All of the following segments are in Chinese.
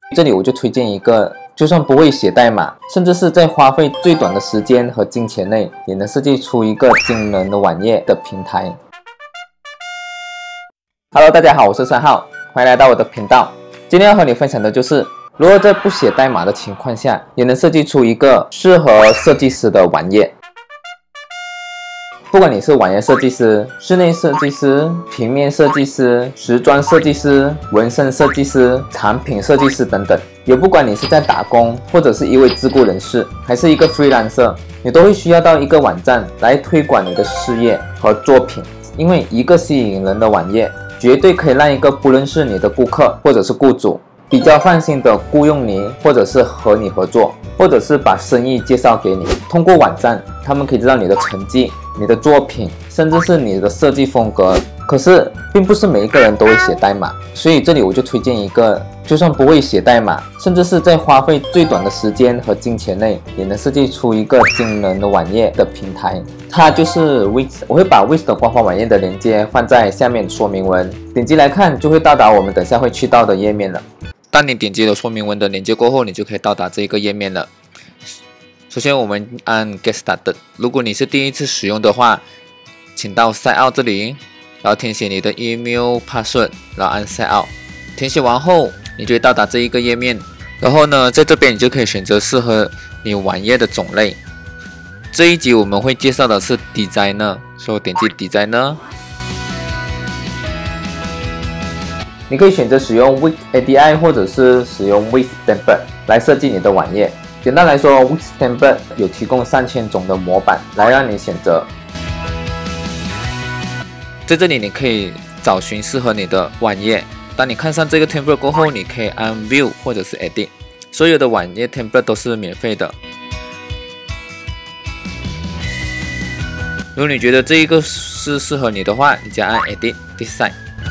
这里我就推荐一个，就算不会写代码，甚至是在花费最短的时间和金钱内，也能设计出一个惊人的网页的平台。Hello， 大家好，我是3号，欢迎来到我的频道。今天要和你分享的就是如何在不写代码的情况下，也能设计出一个适合设计师的网页。不管你是网页设计师、室内设计师、平面设计师、时装设计师、纹身设计师、产品设计师等等，也不管你是在打工，或者是一位自雇人士，还是一个 freelancer， 你都会需要到一个网站来推广你的事业和作品。因为一个吸引人的网页，绝对可以让一个不认识你的顾客或者是雇主比较放心的雇佣你，或者是和你合作，或者是把生意介绍给你。通过网站，他们可以知道你的成绩、你的作品，甚至是你的设计风格。可是并不是每一个人都会写代码，所以这里我就推荐一个，就算不会写代码，甚至是在花费最短的时间和金钱内，也能设计出一个惊人的网页的平台。它就是 Wix， 我会把 Wix 的官方网页的链接放在下面说明文，点击来看就会到达我们等下会去到的页面了。当你点击了说明文的链接过后，你就可以到达这个页面了。首先我们按 Get Started， 如果你是第一次使用的话，请到 Sign Out 这里，然后填写你的 email password， 然后按 Sign Out。填写完后，你就会到达这一个页面。然后呢，在这边你就可以选择适合你网页的种类。这一集我们会介绍的是 Designer， 所以我点击 Designer。你可以选择使用 Wix ADI 或者是使用 Wix Template 来设计你的网页。简单来说 ，Wix Template 有提供3000种的模板来让你选择。在这里你可以找寻适合你的网页。当你看上这个 Template 过后，你可以按 View 或者是 Edit。所有的网页 Template 都是免费的。如果你觉得这一个是适合你的话，你再按 Edit Design。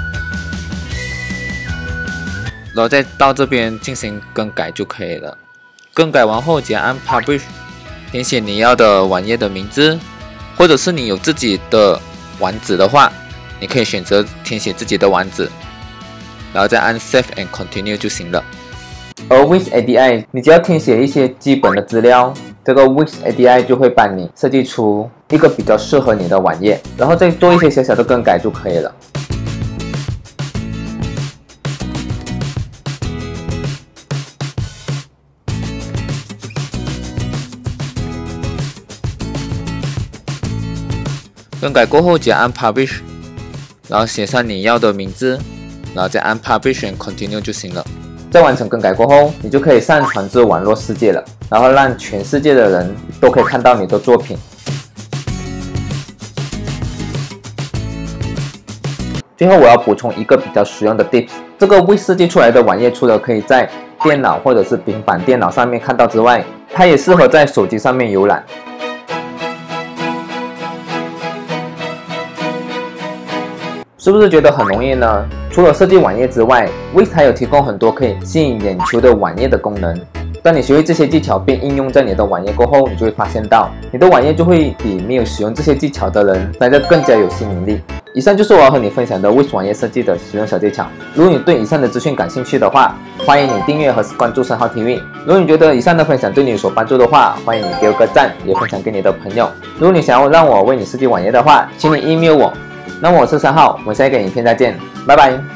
然后再到这边进行更改就可以了。更改完后，只要按 Publish， 填写你要的网页的名字，或者是你有自己的网址的话，你可以选择填写自己的网址，然后再按 Save and Continue 就行了。而 Wix ADI， 你只要填写一些基本的资料，这个 Wix ADI 就会帮你设计出一个比较适合你的网页，然后再做一些小小的更改就可以了。更改过后，只要按 Publish， 然后写上你要的名字，然后再按 Publish and Continue 就行了。在完成更改过后，你就可以上传至网络世界了，然后让全世界的人都可以看到你的作品。最后我要补充一个比较实用的 tips， 这个Wix设计出来的网页除了可以在电脑或者是平板电脑上面看到之外，它也适合在手机上面浏览。是不是觉得很容易呢？除了设计网页之外， Wix 还有提供很多可以吸引眼球的网页的功能。当你学会这些技巧并应用在你的网页过后，你就会发现到你的网页就会比没有使用这些技巧的人来得更加有吸引力。以上就是我要和你分享的 Wix 网页设计的使用小技巧。如果你对以上的资讯感兴趣的话，欢迎你订阅和关注3号 TV。如果你觉得以上的分享对你有所帮助的话，欢迎你给我个赞，也分享给你的朋友。如果你想要让我为你设计网页的话，请你 email 我。那么我是3号，我们下一个影片再见，拜拜。